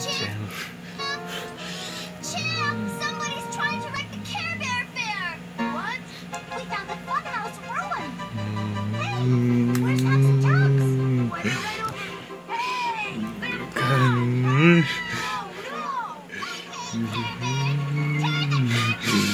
Champ, somebody's trying to wreck the Care Bear Fair. What? We found the funhouse ruin. Hey, where's Hugs and Tugs? Wait, right over here. Hey, they're gone. Oh, no. Okay, Care Bear,